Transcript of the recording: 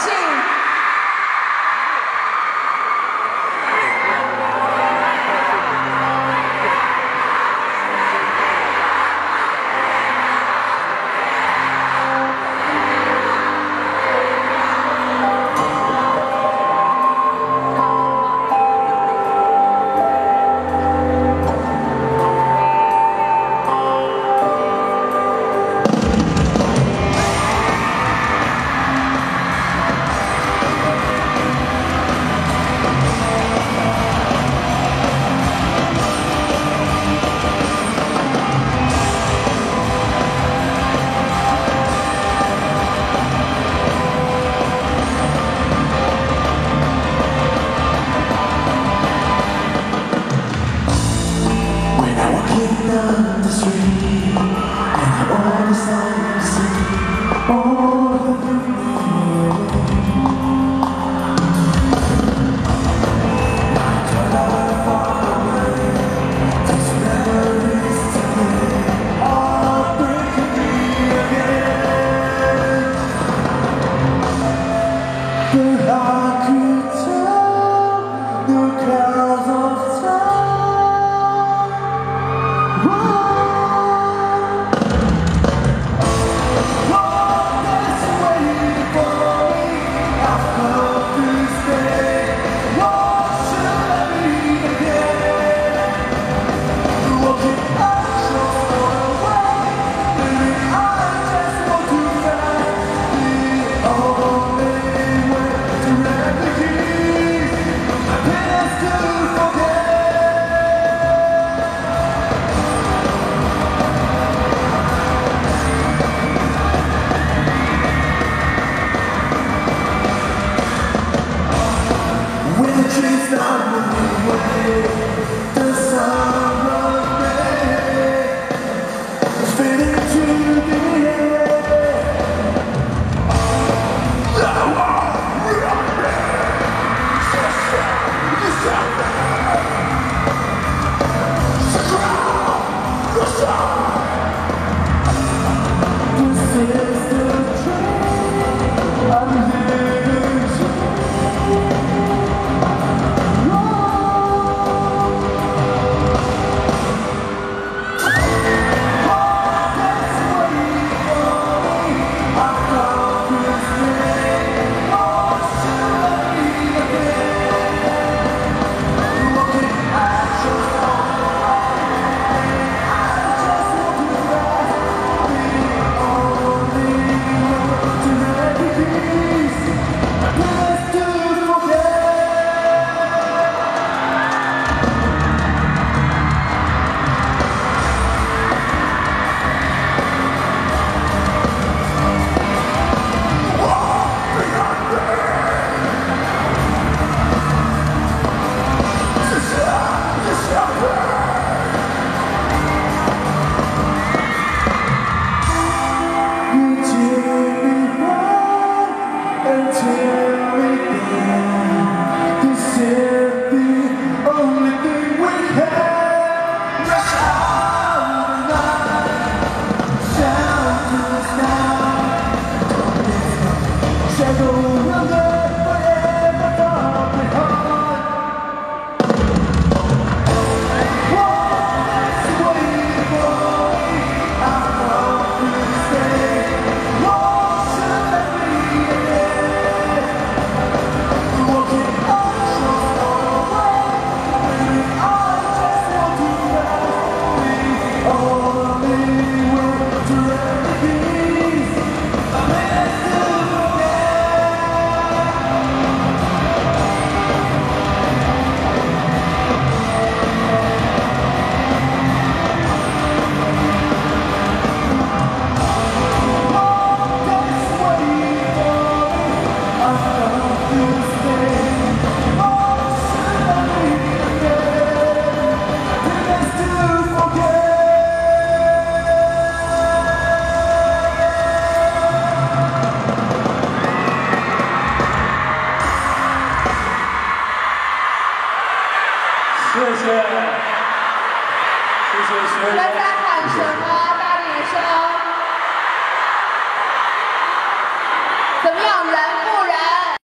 请。 Down the street, and I always like to see all the beauty. I turn out far away, these memories today are breaking me again. But I could tell the clouds of time. When the trees start moving away, the sound of rain is fading to the air. This is the train I'm living to. 你们在喊什么？大点声！怎么样？